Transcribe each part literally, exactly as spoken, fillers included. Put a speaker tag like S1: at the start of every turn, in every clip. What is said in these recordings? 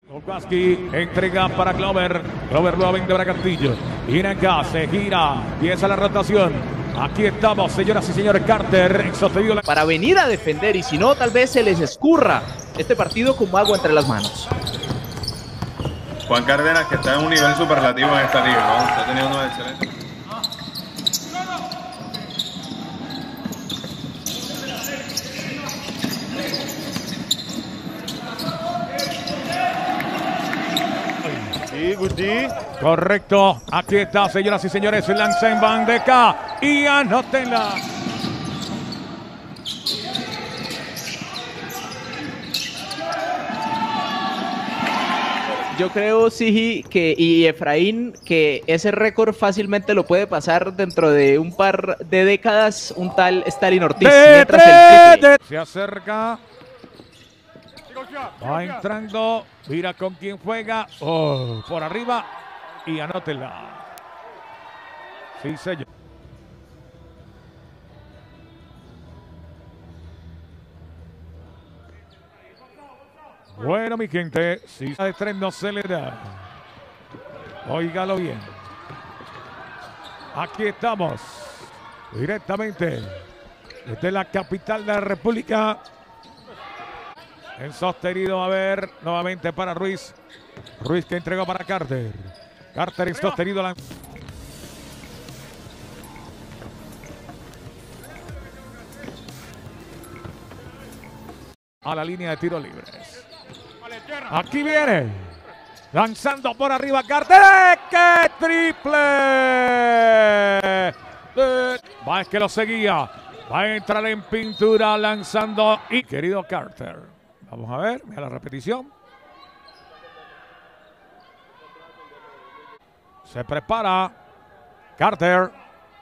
S1: Kulkowski entrega para Glover. Glover nuevamente para Castillo. Viene acá, se gira, empieza la rotación. Aquí estamos, señoras y señores. Carter sostenido la...
S2: para venir a defender, y si no, tal vez se les escurra este partido como agua entre las manos.
S3: Juan Cárdenas, que está en un nivel superlativo en esta liga, ¿no? Está teniendo unos excelentes.
S1: Sí, Guti. Correcto. Aquí está, señoras y señores. Lanza en bandeja y anótenla.
S2: Yo creo, Sigi, que y Efraín, que ese récord fácilmente lo puede pasar dentro de un par de décadas un tal Stalin Ortiz.
S1: De
S2: mientras
S1: tres,
S2: el triple.
S1: Se acerca. Va entrando. Mira con quién juega. Oh, por arriba. Y anótela. Sí, señor. Bueno, mi gente, si de tres no se le da. Óigalo bien. Aquí estamos. Directamente desde la capital de la República. En sostenido, a ver, nuevamente para Ruiz. Ruiz que entregó para Carter. Carter en sostenido. La... a la línea de tiros libres. Aquí viene. Lanzando por arriba Carter. ¡Qué triple! Va, es que lo seguía. Va a entrar en pintura lanzando. Y querido Carter. Vamos a ver, mira la repetición. Se prepara Carter.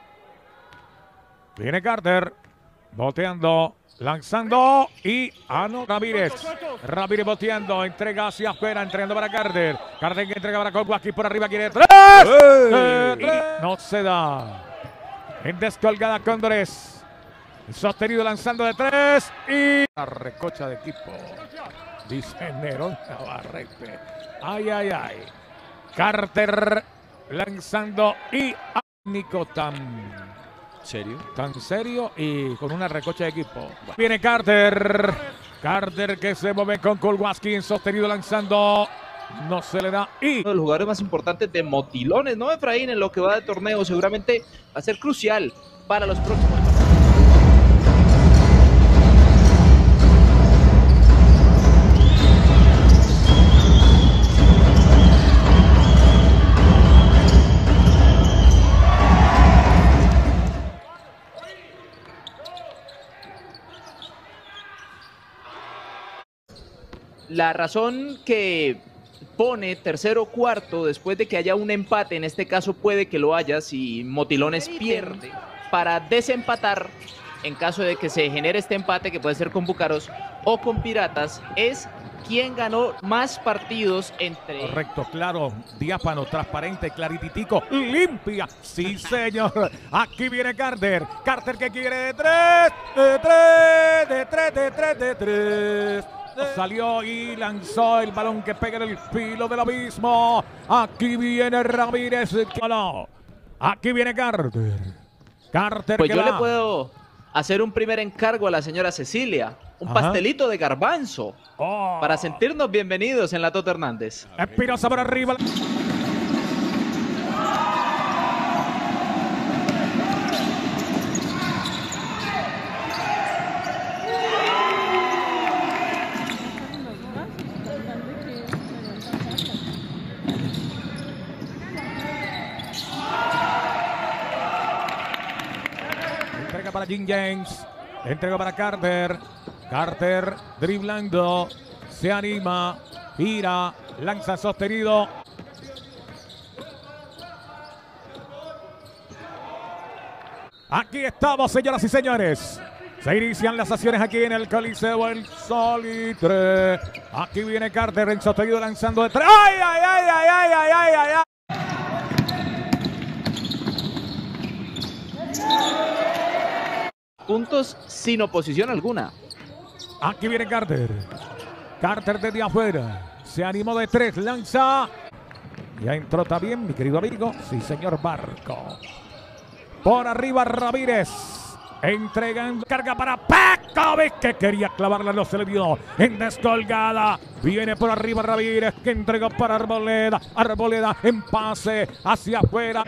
S1: Viene Carter. Boteando. Lanzando y Ano Ramírez. Ramírez boteando. Entrega hacia afuera. Entregando para Carter. Carter que entrega para Kulkowski por arriba. Quiere tres. ¡Hey! tres. No se da. En descolgada Cóndores. Sostenido lanzando de tres. Y la recocha de equipo. Dice Nerón Navarrete. Ay, ay, ay. Carter lanzando y Nico tan
S4: ¿Serio?
S1: Tan serio y con una recocha de equipo. Viene Carter. Carter que se mueve con Kulkowski sostenido lanzando. No se le da. Y
S2: uno de los jugadores más importantes de Motilones, ¿no, Efraín? En lo que va de torneo, seguramente va a ser crucial para los próximos. La razón que pone tercero o cuarto después de que haya un empate, en este caso puede que lo haya si Motilones pierde, para desempatar en caso de que se genere este empate, que puede ser con Búcaros o con Piratas, es quién ganó más partidos entre...
S1: Correcto, claro, diáfano, transparente, clarititico, limpia. Sí, señor. Aquí viene Carter. Carter que quiere de tres, de tres, de tres, de tres, de tres. Salió y lanzó el balón que pega en el filo del abismo. Aquí viene Ramírez. Aquí viene Carter. Carter.
S2: Pues
S1: que
S2: yo
S1: va.
S2: le puedo hacer un primer encargo a la señora Cecilia. Un
S1: Ajá.
S2: pastelito de garbanzo.
S1: Oh.
S2: Para sentirnos bienvenidos en la Tota Hernández.
S1: Espinosa por arriba. Entrega para Jim James. Entrega para Carter. Carter driblando. Se anima. Gira. Lanza sostenido. Aquí estamos, señoras y señores. Se inician las acciones aquí en el Coliseo El Salitre. Aquí viene Carter en sostenido lanzando de tres. ¡Ay, ay, ay, ay, ay, ay, ay, ay! ay!
S2: Puntos sin oposición alguna.
S1: Aquí viene Carter. Carter desde afuera. Se animó de tres, lanza. Ya entró también, mi querido amigo. Sí, señor Barco. Por arriba Ramírez. Entregando. Carga para Petkovic, que quería clavarla, no se le dio. En descolgada. Viene por arriba Ramírez, que entregó para Arboleda. Arboleda en pase hacia afuera.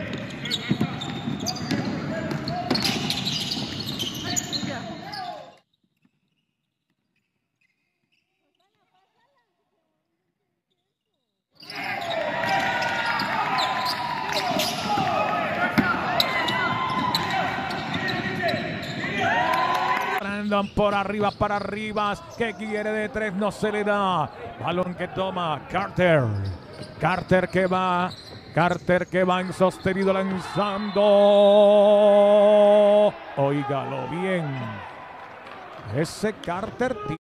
S1: Por arriba para Rivas, que quiere de tres, no se le da. Balón que toma Carter. Carter que va. Carter que va en sostenido lanzando. Óigalo bien. Ese Carter.